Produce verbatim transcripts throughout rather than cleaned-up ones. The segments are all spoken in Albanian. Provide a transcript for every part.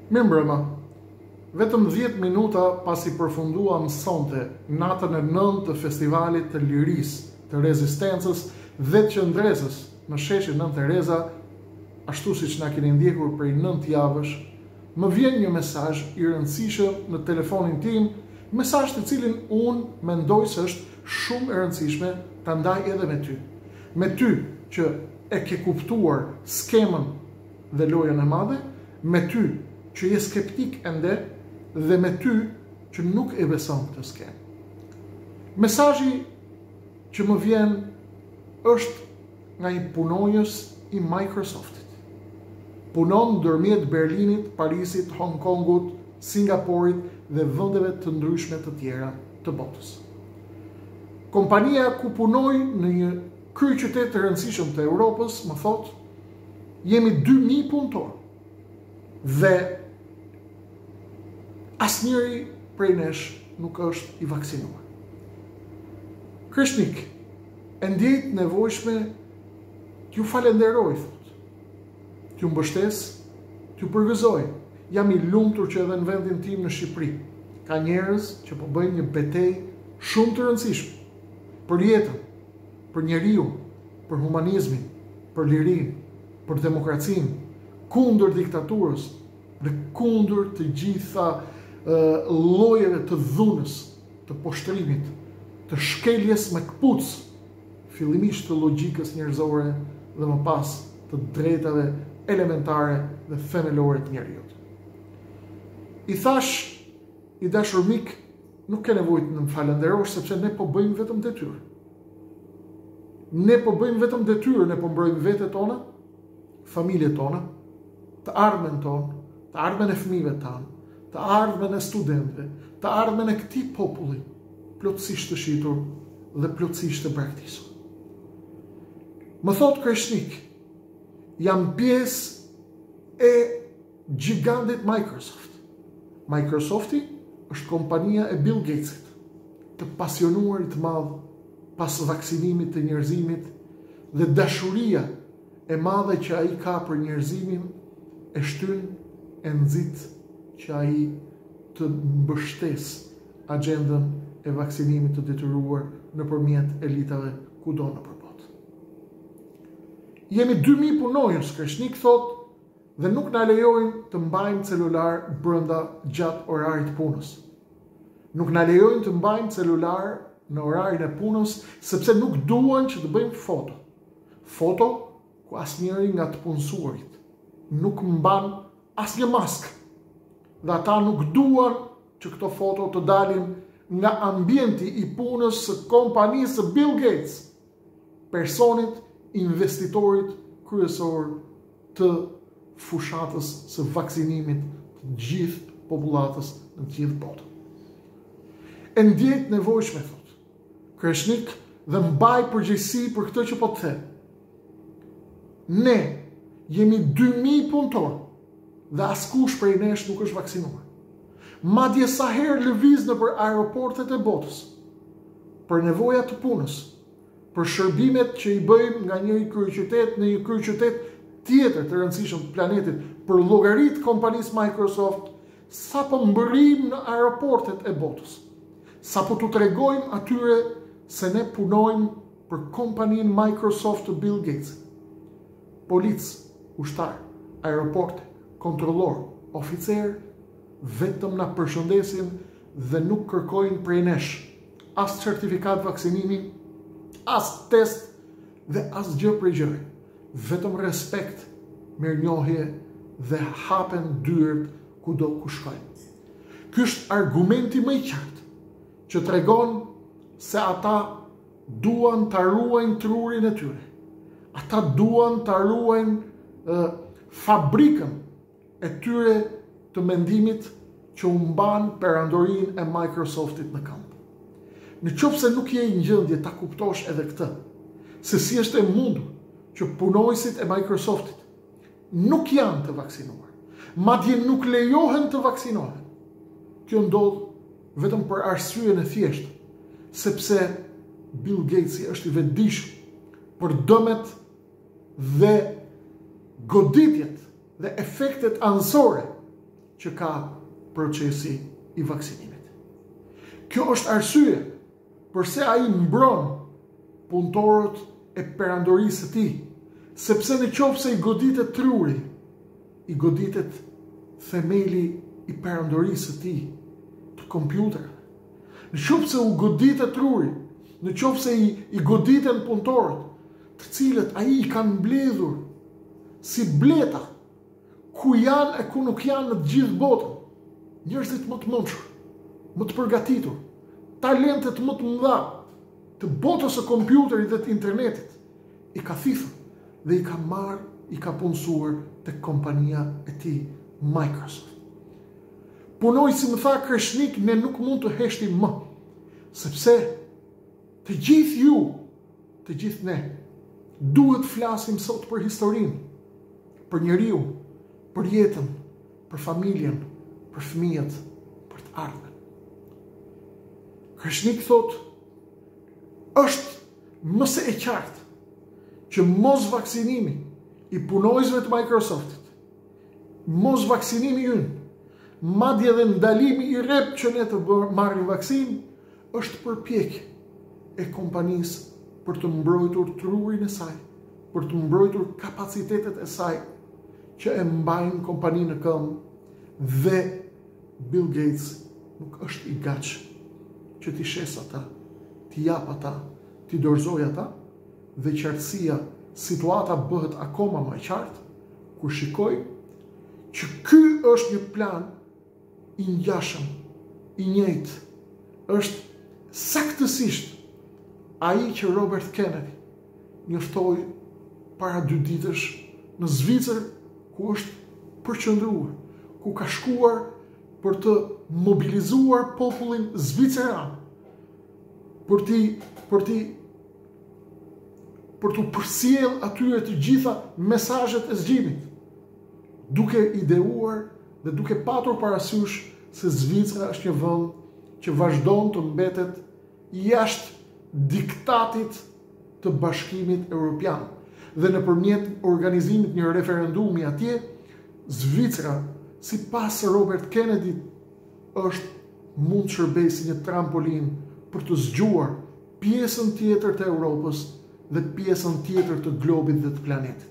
Mirë mbrëma, vetëm dhjetë minuta pasi përfunduam sonte natën e nëntë të festivalit të lirisë, të rezistencës dhe të qëndresës në sheshin Nën Tereza, ashtu siç na keni ndjekur prej nëntë javësh, më vjen një mesazh i rëndësishëm në telefonin tim, mesazh të cilin unë mendoj se është shumë e rëndësishme ta ndaj edhe me ty. Me ty që e ke kuptuar skemën dhe lojën e madhe, me ty që je skeptik ende dhe me ty që nuk e beson këtë skemë. Mesazhi që më vjen është nga një punonjës i Microsoftit. Punon ndërmjet Berlinit, Parisit, Hong Kongut, Singapurit dhe vendeve të ndryshme të tjera të botës. Kompania ku punoj në një kryeqytet të rëndësishëm të Europës më thotë, jemi dy mijë punëtorë dhe asnjëri prej nesh nuk është i vaksinuar. Kreshnik, e ndjejt nevojshme t'ju falenderoj, thot, t'ju mbështes, t'ju përgëzoj. Jam i lumtur që edhe në vendin tim në Shqipëri ka njerëz që po bëjnë një betejë shumë të rëndësishme për jetën, për njeriu, për humanizmin, për lirinë, për demokracinë, kundër diktaturës dhe kundër të gjitha uh, llojeve të dhunës, të poshtrimit, të shkeljes me kpucë, fillimisht të logjikës njerëzore dhe më pas të drejtave elementare dhe themelore të njerëzit. I thash, i dashur mik, nuk ke nevojë të më falenderosh sepse ne po bëjmë vetëm detyrë. Ne po bëjmë vetëm detyrë, ne po mbrojmë vetët tona, familjet tona, të ardhmen tonë, të ardhmen e fëmijëve tanë, të ardhmen e studentëve, të ardhmen e këtij populli, plotësisht të shitur dhe plotësisht të braktisur. Më thot Kreshnik, jam pjesë e gigantit Microsoft. Microsofti është kompania e Bill Gatesit, të pasionuarit madh pas vaksinimit të njerëzimit dhe dashuria e madhe që ai ka për njerëzimin e shtyn e nxit që ai të mbështes agjendën e vaksinimit të detyruar nëpërmjet elitave kudo nëpër botë. Jemi dy mijë punonjës, Kreshnik thot, dhe nuk na lejojnë të mbajmë celular brenda gjatë orarit punës. Nuk na lejojnë të mbajmë celular në orarin e punës sepse nuk duan që të bëjmë foto. Foto ku asnjëri nga të punësuarit nuk mban asnjë maskë. Dhe ata nuk duan që këto foto të dalin nga ambienti i punës së kompanisë së Bill Gates, personit investitorit kryesor të fushatës së vaksinimit të gjithë popullatës në të gjithë botën. E ndjejt nevojshme, thot Kreshnik, dhe mbaj përgjegjësi për këtë që po të them. Ne jemi dy mijë punëtorë dhe askush prej nesh nuk është vaksinuar. Madje sa herë lëviz nëpër aeroportet e botës për nevoja të punës, për shërbimet që i bëjmë nga një kryeqytet në një kryeqytet tjetër të rëndësishëm të planetit për llogaritë kompanisë Microsoft, sa po mbërrim në aeroportet e botës, sa po t'u tregojmë atyre se ne punojmë për kompaninë Microsoft të Bill Gates. Policë, ushtar, aeroporte, kontrollor, oficer, vetëm na përshëndesin dhe nuk kërkojnë prej nesh as certifikat vaksinimi, as test dhe as gjë prej gjëre. Vetëm respekt, mirënjohje dhe hapen dyert kudo ku shkojnë. Ky është argumenti më i qartë që tregon se ata duan ta ruajnë trurin e tyre. Ata duan ta ruajnë uh, fabrikën e tyre të mendimit që u mban perandorinë e Microsoftit në kamp. Në qoftë se nuk je në gjendje ta kuptosh edhe këtë, se si është e mundur që punojësit e Microsoftit nuk janë të vaksinuar, madje nuk lejohen të vaksinohen. Kjo ndodh vetëm për arsyeën e thjeshtë, sepse Bill Gates është i vetëdijshëm për dëmet dhe goditjet dhe efektet anësore që ka procesi i vaksinimit. Kjo është arsye përse ai mbron punëtorët e perandorisë së tij, sepse në qoftë se i goditet truri, i goditet themeli i perandorisë së tij, të kompjuterëve. Në qoftë se u goditet truri, në qoftë se i, i goditen punëtorët, të cilët ai i kanë mbledhur si bleta, ku janë e ku nuk janë në të gjithë botën, njerëzit më të mençur, më të përgatitur, talentet më të mëdha të botës së kompjuterit dhe të internetit, i ka thithur dhe i ka marrë, i ka punësuar tek kompania e tij Microsoft. Punoj, si më tha Kreshnik, ne nuk mund të heshtim më, sepse të gjithë ju, të gjithë ne, duhet flasim sot për historinë, për njeriu, për jetën, për familjen, për fëmijët, për të ardhmen. Kreshnik thot, është më se e qartë që mos vaksinimi i punojësve të Microsoftit, mos vaksinimi ynë, madje edhe ndalimi i rrep që ne të marrim vaksinë, është përpjekje e kompanisë për të mbrojtur trurin e saj, për të mbrojtur kapacitetet e saj që e mbajnë kompaninë në këmbë, dhe Bill Gates nuk është i gatshëm që t'i shes ata, t'i jap ata, t'i dorëzoj ata, dhe qartësia, situata bëhet akoma më e qartë kur shikoj që ky është një plan i ngjashëm, i njëjtë, është saktësisht ai që Robert Kennedy njoftoi para dy ditësh në Zvicër, ku është përqendruar, ku ka shkuar për të mobilizuar popullin zviceran, për t'i për t'i për të përsjell atyre të gjitha mesazhet e zgjimit, duke ideuar dhe duke patur parasysh se Zvicra është një vend që vazhdon të mbetet jashtë diktatit të Bashkimit Evropian, dhe nëpërmjet organizimit një referendumi atje, Zvicra, sipas Robert Kennedy, është mund të shërbejë si një trampolin për të zgjuar pjesën tjetër të Europës dhe pjesën tjetër të globit dhe të planetit.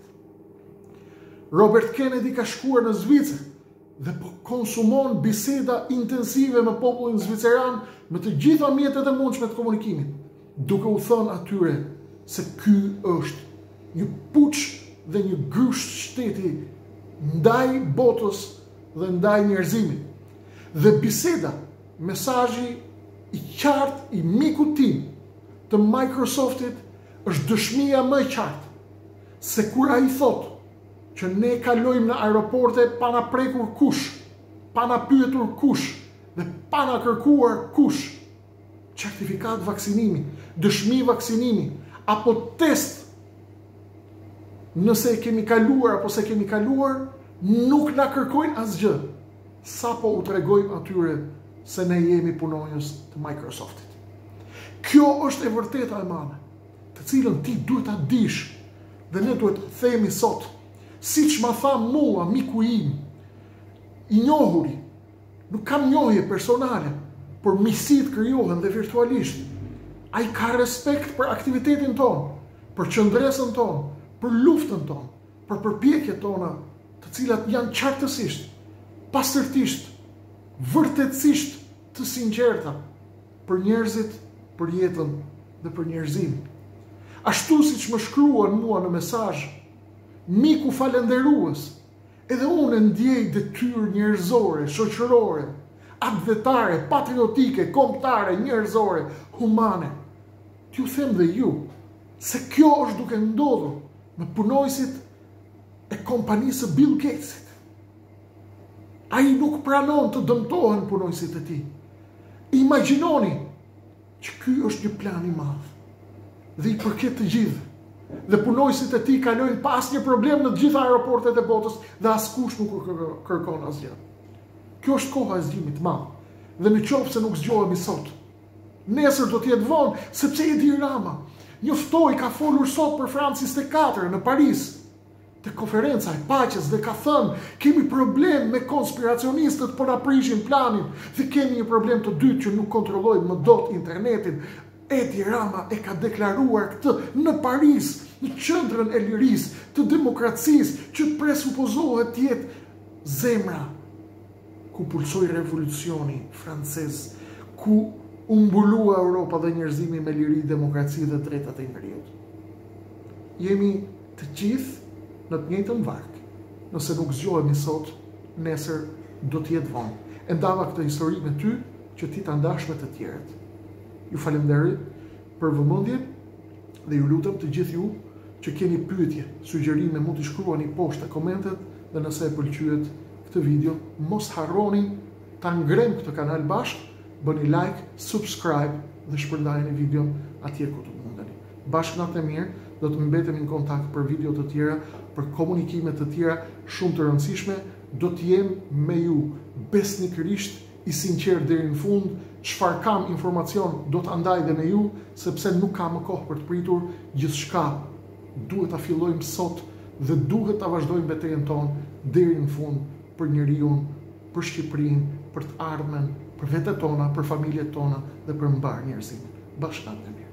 Robert Kennedy ka shkuar në Zvicër dhe po konsumon biseda intensive me popullin zviceran me të gjitha mjetet e mundshme të komunikimit, duke u thënë atyre se ky është një puç dhe një grysht shteti ndaj botës dhe ndaj njerëzimit. Dhe biseda, mesazhi i qartë i mikut tim të Microsoftit është dëshmia më e qartë se kur ai thotë që ne kalojmë në aeroporte pa na prekur kush, pa na pyetur kush dhe pa na kërkuar kush certifikat vaksinimi, dëshmi vaksinimi apo test nëse e kemi kaluar apo se kemi kaluar, nuk na kërkojnë asgjë, sapo u tregojmë atyre se ne jemi punonjës të Microsoftit. Kjo është e vërteta e madhe, të cilën ti duhet ta dish, dhe ne duhet të themi sot, siç ma tha mua miku im, i njohuri, nuk kam njohje personale, por miqësitë krijohen dhe virtualisht. Ai ka respekt për aktivitetin ton, për qëndresën ton, për luftën ton, për përpjekjet tona, të cilat janë qartësisht, pastërtisht, vërtetësisht të sinqerta për njerëzit, për jetën dhe për njerëzimin. Ashtu siç më shkruan mua në mesazh miku falenderues, edhe unë ndjej detyrë njerëzore, shoqërore, atletare, patriotike, kombëtare, njerëzore, humane. T'ju them dhe ju se kjo është duke ndodhur me punojësit e kompanisë së Bill Gatesit. Ai nuk pranon të dëmtohen punojësit e tij. Imagjinoni që ky është një plan i madh dhe i përket të gjithë. Dhe punojësit e tij kalojnë pa asnjë problem në të gjitha aeroportet e botës dhe askush nuk kërkon asgjë. Kjo është koha e zgjimit të madh. Dhe në qoftë se nuk zgjohemi sot, nesër do të jetë vonë, sepse Edi Rama njoftoi, ka folur sot për Francis the Katër në Paris, të konferenca e paqes dhe ka thënë kemi problem me konspiracionistët po na prishin planin dhe kemi një problem të dytë që nuk kontrollojmë më dot internetin. Edi Rama e ka deklaruar këtë në Paris, në qendrën e lirisë të demokracisë që presupozohet të jetë zemra ku pulsoi revolucioni francez, ku u mbulua Europa dhe njerëzimi me liri, demokraci dhe drejtat e njerëzit. Jemi të gjithë në të njëjtën varg. Nëse nuk zgjohemi sot, nesër do të jetë vonë. E ndava këtë histori me ty që ti ta ndash me të tjerët. Ju falenderoj për vëmendjen dhe ju lutem të gjithë ju që keni pyetje, sugjerime, mund t'i shkruani poshtë në komentet dhe nëse e pëlqyet këtë video, mos harroni ta ngrem këtë kanal bashkë, bëni like, subscribe dhe shpërndajeni video atje ku të mundeni. Bashkë natë e mirë, do të mbetemi në kontakt për video të tjera, për komunikime të tjera shumë të rëndësishme, do të jem me ju besnikërisht i sinqert deri në fund, çfarë kam informacion do të ndaj dhe me ju, sepse nuk kam më kohë për të pritur, gjithçka duhet ta fillojmë sot dhe duhet ta vazhdojmë betejën tonë deri në fund për njeriu, për Shqipërinë, për të ardhmen, për vetët tona, për familjet tona dhe për mbar njerëzimin. Bashkë natë e mirë.